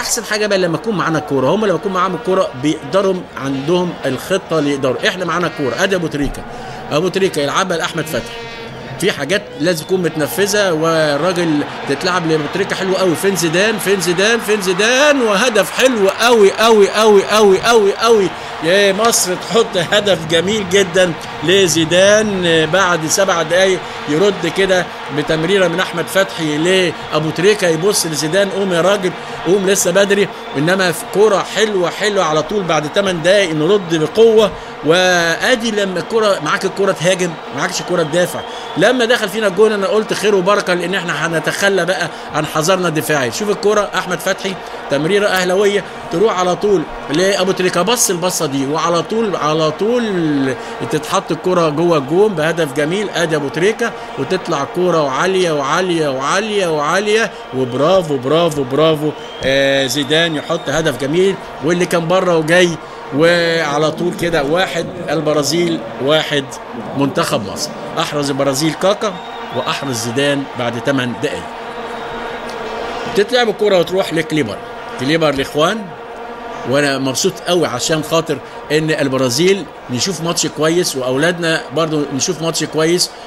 احسن حاجه بقى لما يكون معانا الكوره، هم لما يكون معاهم الكوره بيقدروا عندهم الخطه اللي يقدروا. احنا معانا الكوره، ادي ابو تريكه، ابو تريكه يلعبها لاحمد فتحي، في حاجات لازم تكون متنفذه والراجل تتلعب لابو تريكه حلو قوي. فين زيدان؟ فين زيدان؟ فين زيدان؟ وهدف حلو قوي قوي قوي قوي قوي قوي. يا مصر تحط هدف جميل جدا لزيدان بعد 7 دقايق، يرد كده بتمريره من احمد فتحي لابو تريكه، يبص لزيدان قوم يا راجل قوم لسه بدري. انما في كوره حلوه حلوه على طول بعد 8 دقايق نرد بقوه. وادي لما الكوره معاك، الكوره تهاجم، معاكش الكوره تدافع. لما دخل فينا الجون انا قلت خير وبركه، لان احنا هنتخلى بقى عن حذرنا الدفاعي. شوف الكوره احمد فتحي تمريره اهلاويه تروح على طول لابو تريكه، بص البصه دي وعلى طول على طول تتحط الكوره جوه الجون بهدف جميل. ادي ابو تريكه وتطلع كوره وعاليه وعاليه وعاليه وعاليه، وبرافو برافو برافو. زيدان يحط هدف جميل، واللي كان بره وجاي. وعلى طول كده 1 البرازيل 1 منتخب مصر. احرز البرازيل كاكا واحرز زيدان بعد 8 دقايق. تتلعب الكوره وتروح لكليبر، كليبر الاخوان. وانا مبسوط قوي عشان خاطر ان البرازيل نشوف ماتش كويس، واولادنا برضو نشوف ماتش كويس،